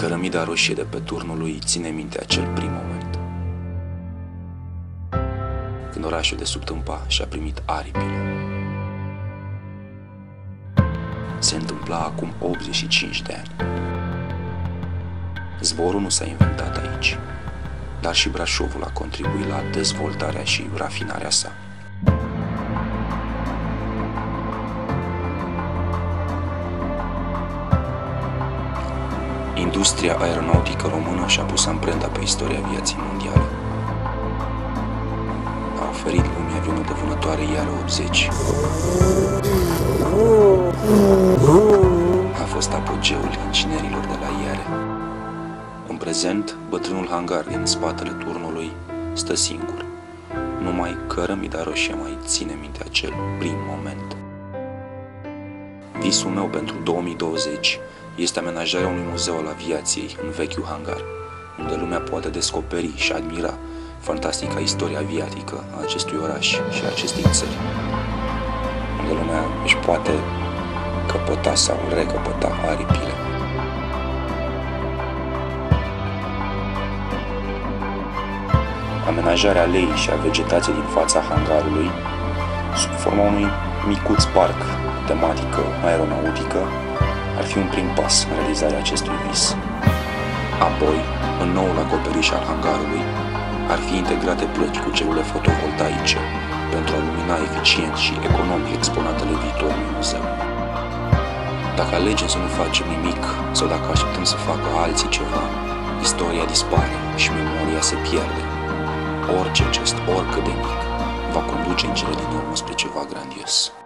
Cărămida roșie de pe turnul lui ține minte acel prim moment, când orașul de sub tâmpa și-a primit aripile. Se întâmpla acum 85 de ani. Zborul nu s-a inventat aici, dar și Brașovul a contribuit la dezvoltarea și rafinarea sa. Industria aeronautică română și-a pus amprenta pe istoria aviației mondiale. A oferit lumii avionul de vânătoare IR-80. A fost apogeul inginerilor de la IARE. În prezent, bătrânul hangar din spatele turnului stă singur. Numai Cărămida roșie mai ține minte acel prim moment. Visul meu pentru 2020 este amenajarea unui muzeu al aviației în vechiul hangar, unde lumea poate descoperi și admira fantastica istorie aviatică a acestui oraș și a acestei țări, unde lumea își poate căpăta sau recăpăta aripile. Amenajarea aleii și a vegetației din fața hangarului, sub forma unui micuț parc tematică aeronautică, ar fi un prim pas în realizarea acestui vis. Apoi, în noul acoperiș al hangarului, ar fi integrate plăci cu celule fotovoltaice pentru a lumina eficient și economic exponatele viitorului muzeu. Dacă alegem să nu facem nimic sau dacă așteptăm să facă alții ceva, istoria dispare și memoria se pierde. Orice gest, oricât de mic, va conduce în cele din urmă spre ceva grandios.